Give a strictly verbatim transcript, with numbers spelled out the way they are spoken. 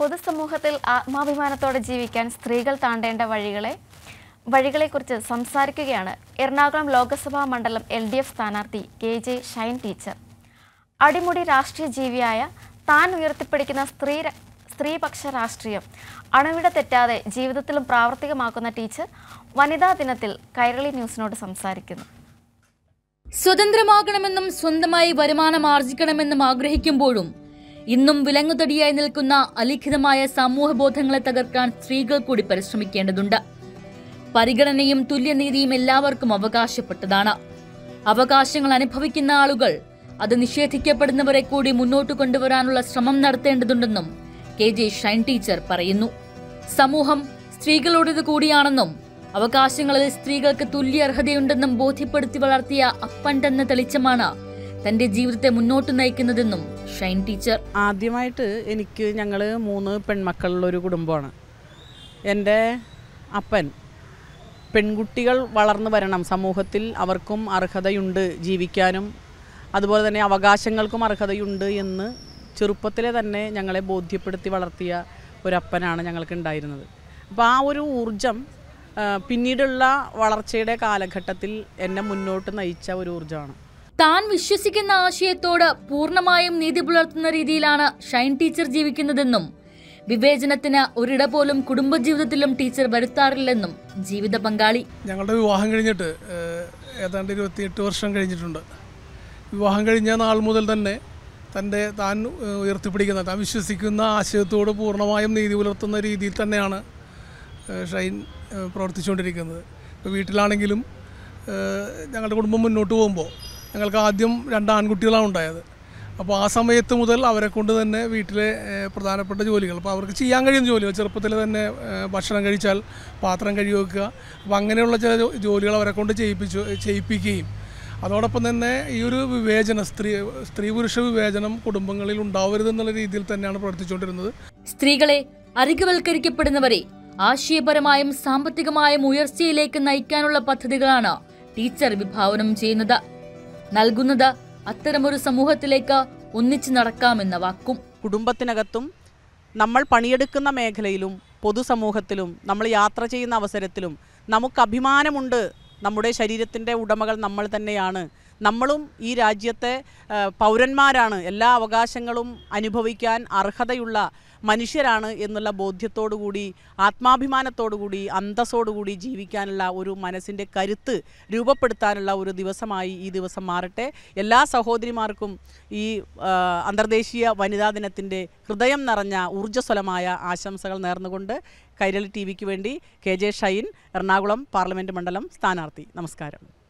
പൊതുസമൂഹത്തിൽ ആത്മാഭിമാനത്തോടെ ജീവിക്കാൻ സ്ത്രീകൾ താണ്ടേണ്ട വഴികളെ വഴികളെക്കുറിച്ച് സംസാരിക്കുകയാണ് എറണാകുളം ലോക്സഭാ മണ്ഡലം എൽ ഡി എഫ് സ്ഥാനാർത്ഥി കെ ജെ ഷൈൻ ടീച്ചർ. അടിമുടി രാഷ്ട്രീയ ജീവിയായ താൻ ഉയർത്തിപ്പിടിക്കുന്ന സ്ത്രീ സ്ത്രീപക്ഷ രാഷ്ട്രീയം അണുവിട തെറ്റാതെ ജീവിതത്തിലും പ്രാവർത്തികമാക്കുന്ന ടീച്ചർ വനിതാ ദിനത്തിൽ കൈരളി ന്യൂസിനോട് സംസാരിക്കുന്നു. സ്വതന്ത്രമാകണമെന്നും സ്വന്തമായി വരുമാനം ആർജിക്കണമെന്നും ആഗ്രഹിക്കുമ്പോഴും ഇന്നും വിലങ്ങുതടിയായി നിൽക്കുന്ന അലിഖിതമായ സമൂഹബോധങ്ങളെ തകർക്കാൻ സ്ത്രീകൾ കൂടി പരിശ്രമിക്കേണ്ടതുണ്ട്. പരിഗണനയും തുല്യനീതിയും എല്ലാവർക്കും അവകാശപ്പെട്ടതാണ്. അവകാശങ്ങൾ അനുഭവിക്കുന്ന ആളുകൾ അത് നിഷേധിക്കപ്പെടുന്നവരെ കൂടി മുന്നോട്ട് കൊണ്ടുവരാനുള്ള ശ്രമം നടത്തേണ്ടതുണ്ടെന്നും കെ ജെ ഷൈൻ ടീച്ചർ പറയുന്നു. സമൂഹം സ്ത്രീകളോടത് കൂടിയാണെന്നും അവകാശങ്ങളിൽ സ്ത്രീകൾക്ക് തുല്യ അർഹതയുണ്ടെന്നും ബോധ്യപ്പെടുത്തി വളർത്തിയ അപ്പണ്ടെന്ന തെളിച്ചമാണ് തന്റെ ജീവിതത്തെ മുന്നോട്ട് നയിക്കുന്നതെന്നും ഷൈൻ ടീച്ചർ. ആദ്യമായിട്ട് എനിക്ക് ഞങ്ങൾ മൂന്ന് പെൺമക്കളുള്ളൊരു കുടുംബമാണ്. എൻ്റെ അപ്പൻ പെൺകുട്ടികൾ വളർന്നു വരണം, സമൂഹത്തിൽ അവർക്കും അർഹതയുണ്ട് ജീവിക്കാനും അതുപോലെ തന്നെ അവകാശങ്ങൾക്കും അർഹതയുണ്ട് എന്ന് ചെറുപ്പത്തിലെ തന്നെ ഞങ്ങളെ ബോധ്യപ്പെടുത്തി വളർത്തിയ ഒരപ്പനാണ് ഞങ്ങൾക്ക് ഉണ്ടായിരുന്നത്. അപ്പോൾ ആ ഒരു ഊർജം പിന്നീടുള്ള വളർച്ചയുടെ കാലഘട്ടത്തിൽ എന്നെ മുന്നോട്ട് നയിച്ച ഒരു ഊർജ്ജമാണ്. താൻ വിശ്വസിക്കുന്ന ആശയത്തോട് പൂർണ്ണമായും നീതി പുലർത്തുന്ന രീതിയിലാണ് ഷൈൻ ടീച്ചർ ജീവിക്കുന്നതെന്നും വിവേചനത്തിന് ഒരിട പോലും കുടുംബജീവിതത്തിലും ടീച്ചർ വരുത്താറില്ലെന്നും ജീവിത പങ്കാളി. ഞങ്ങളുടെ വിവാഹം കഴിഞ്ഞിട്ട് ഏതാണ്ട് ഇരുപത്തിയെട്ട് വർഷം കഴിഞ്ഞിട്ടുണ്ട്. വിവാഹം കഴിഞ്ഞ നാൾ മുതൽ തന്നെ തൻ്റെ താൻ ഉയർത്തിപ്പിടിക്കുന്ന താൻ വിശ്വസിക്കുന്ന ആശയത്തോട് പൂർണ്ണമായും നീതി പുലർത്തുന്ന രീതിയിൽ തന്നെയാണ് ഷൈൻ പ്രവർത്തിച്ചുകൊണ്ടിരിക്കുന്നത്. ഇപ്പോൾ വീട്ടിലാണെങ്കിലും ഞങ്ങളുടെ കുടുംബം മുന്നോട്ട് പോകുമ്പോൾ ഞങ്ങൾക്ക് ആദ്യം രണ്ട് ആൺകുട്ടികളാണ് ഉണ്ടായത്. അപ്പോൾ ആ സമയത്ത് മുതൽ അവരെ കൊണ്ട് തന്നെ വീട്ടിലെ പ്രധാനപ്പെട്ട ജോലികൾ, അപ്പോൾ അവർക്ക് ചെയ്യാൻ കഴിയുന്ന ജോലികൾ, ചെറുപ്പത്തിൽ തന്നെ ഭക്ഷണം കഴിച്ചാൽ പാത്രം കഴുകി വെക്കുക, അപ്പോൾ അങ്ങനെയുള്ള ചില ജോലികൾ അവരെ കൊണ്ട് ചെയ്യിപ്പിച്ചു ചെയ്യിപ്പിക്കുകയും അതോടൊപ്പം തന്നെ ഈ ഒരു വിവേചനം, സ്ത്രീ സ്ത്രീ പുരുഷ വിവേചനം കുടുംബങ്ങളിൽ ഉണ്ടാവരുതെന്നുള്ള രീതിയിൽ തന്നെയാണ് പ്രവർത്തിച്ചുകൊണ്ടിരുന്നത്. സ്ത്രീകളെ അരികുവൽക്കരിക്കപ്പെടുന്നവരെ ആശയപരമായും സാമ്പത്തികമായും ഉയർച്ചയിലേക്ക് നയിക്കാനുള്ള പദ്ധതികളാണ് ടീച്ചർ വിഭാവനം ചെയ്യുന്നത്. നൽകുന്നത് അത്തരമൊരു സമൂഹത്തിലേക്ക് ഒന്നിച്ചു നടക്കാമെന്ന വാക്കും. കുടുംബത്തിനകത്തും നമ്മൾ പണിയെടുക്കുന്ന മേഖലയിലും പൊതുസമൂഹത്തിലും നമ്മൾ യാത്ര ചെയ്യുന്ന അവസരത്തിലും നമുക്ക് അഭിമാനമുണ്ട്. നമ്മുടെ ശരീരത്തിൻ്റെ ഉടമകൾ നമ്മൾ തന്നെയാണ്, നമ്മളും ഈ രാജ്യത്തെ പൗരന്മാരാണ്, എല്ലാ അവകാശങ്ങളും അനുഭവിക്കാൻ അർഹതയുള്ള മനുഷ്യരാണ് എന്നുള്ള ബോധ്യത്തോടുകൂടി ആത്മാഭിമാനത്തോടുകൂടി അന്തസ്സോടുകൂടി ജീവിക്കാനുള്ള ഒരു മനസ്സിൻ്റെ കരുത്ത് രൂപപ്പെടുത്താനുള്ള ഒരു ദിവസമായി ഈ ദിവസം മാറട്ടെ. എല്ലാ സഹോദരിമാർക്കും ഈ അന്തർദേശീയ വനിതാ ദിനത്തിൻ്റെ ഹൃദയം നിറഞ്ഞ ഊർജ്ജസ്വലമായ ആശംസകൾ നേർന്നുകൊണ്ട് കൈരളി ടി വിക്ക് വേണ്ടി K J Shine, Ernakulam parliament മണ്ഡലം സ്ഥാനാർത്ഥി. നമസ്കാരം.